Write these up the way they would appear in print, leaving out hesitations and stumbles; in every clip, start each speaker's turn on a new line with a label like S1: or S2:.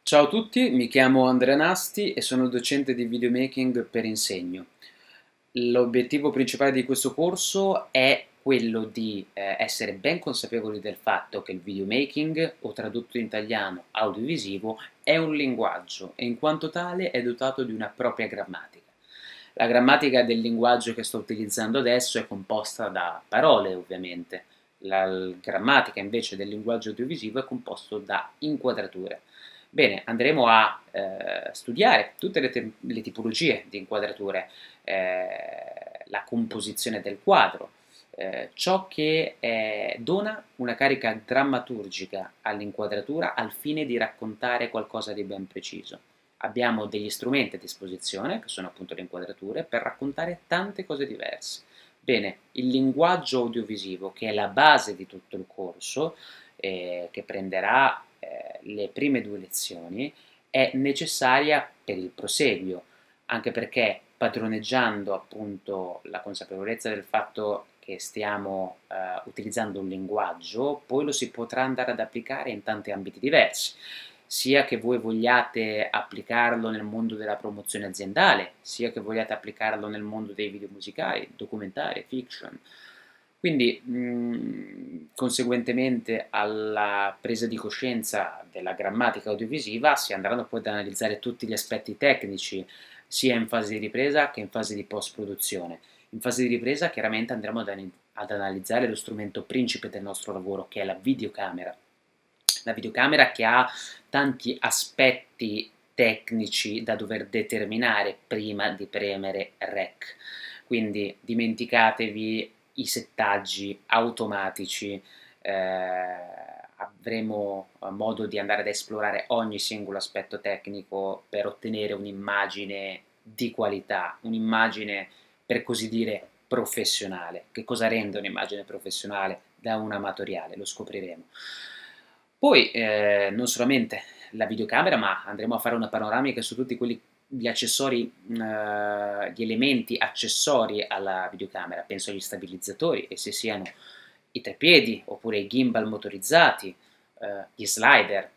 S1: Ciao a tutti, mi chiamo Andrea Nasti e sono docente di videomaking per Insegno. L'obiettivo principale di questo corso è quello di essere ben consapevoli del fatto che il videomaking, o tradotto in italiano audiovisivo, è un linguaggio e in quanto tale è dotato di una propria grammatica. La grammatica del linguaggio che sto utilizzando adesso è composta da parole, ovviamente. La grammatica invece del linguaggio audiovisivo è composto da inquadrature. Bene, andremo a studiare tutte le tipologie di inquadrature, la composizione del quadro, ciò che dona una carica drammaturgica all'inquadratura al fine di raccontare qualcosa di ben preciso. Abbiamo degli strumenti a disposizione, che sono appunto le inquadrature, per raccontare tante cose diverse. Bene, il linguaggio audiovisivo, che è la base di tutto il corso, che prenderà le prime due lezioni, è necessaria per il proseguio, anche perché padroneggiando appunto la consapevolezza del fatto che stiamo utilizzando un linguaggio, poi lo si potrà andare ad applicare in tanti ambiti diversi, sia che voi vogliate applicarlo nel mondo della promozione aziendale, sia che vogliate applicarlo nel mondo dei video musicali, documentari, fiction. Quindi, conseguentemente alla presa di coscienza della grammatica audiovisiva, si andranno poi ad analizzare tutti gli aspetti tecnici, sia in fase di ripresa che in fase di post-produzione. In fase di ripresa chiaramente andremo ad analizzare lo strumento principe del nostro lavoro, che è la videocamera. La videocamera che ha tanti aspetti tecnici da dover determinare prima di premere REC. Quindi dimenticatevi i settaggi automatici, avremo modo di andare ad esplorare ogni singolo aspetto tecnico per ottenere un'immagine di qualità, un'immagine per così dire professionale. Che cosa rende un'immagine professionale da un amatoriale? Lo scopriremo. Poi non solamente la videocamera, ma andremo a fare una panoramica su tutti quelli gli accessori, gli elementi accessori alla videocamera, penso agli stabilizzatori, e se siano i treppiedi oppure i gimbal motorizzati, gli slider,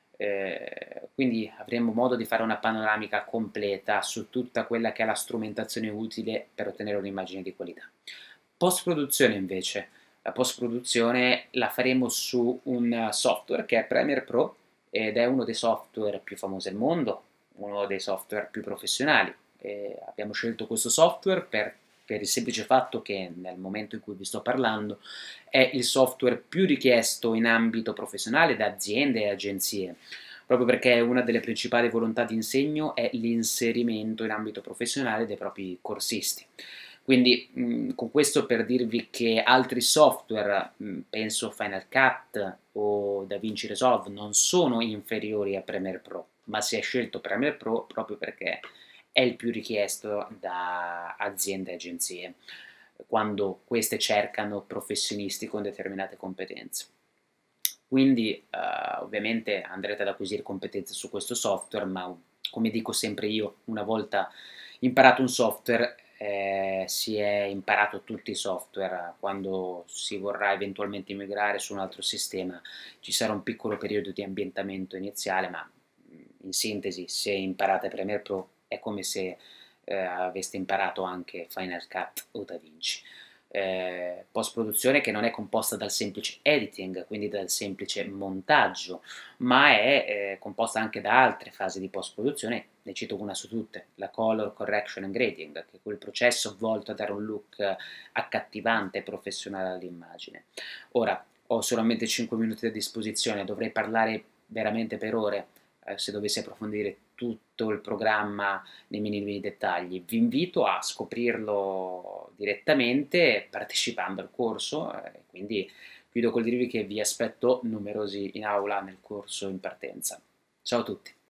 S1: quindi avremo modo di fare una panoramica completa su tutta quella che è la strumentazione utile per ottenere un'immagine di qualità. Post-produzione invece, la post-produzione la faremo su un software che è Premiere Pro ed è uno dei software più famosi al mondo, uno dei software più professionali. Abbiamo scelto questo software per il semplice fatto che nel momento in cui vi sto parlando è il software più richiesto in ambito professionale da aziende e agenzie, proprio perché una delle principali volontà di Insegno è l'inserimento in ambito professionale dei propri corsisti. Quindi con questo per dirvi che altri software, penso Final Cut o DaVinci Resolve, non sono inferiori a Premiere Pro, ma si è scelto Premiere Pro proprio perché è il più richiesto da aziende e agenzie, quando queste cercano professionisti con determinate competenze. Quindi ovviamente andrete ad acquisire competenze su questo software, ma come dico sempre io, una volta imparato un software si è imparato tutti i software. Quando si vorrà eventualmente migrare su un altro sistema ci sarà un piccolo periodo di ambientamento iniziale, ma in sintesi, se imparate Premiere Pro è come se aveste imparato anche Final Cut o DaVinci. Post-produzione che non è composta dal semplice editing, quindi dal semplice montaggio, ma è composta anche da altre fasi di post-produzione, ne cito una su tutte, la color correction and grading, che è quel processo volto a dare un look accattivante e professionale all'immagine. Ora, ho solamente 5 minuti a disposizione, dovrei parlare veramente per ore se dovessi approfondire tutto il programma nei minimi dettagli. Vi invito a scoprirlo direttamente partecipando al corso, quindi chiudo col dirvi che vi aspetto numerosi in aula nel corso in partenza. Ciao a tutti!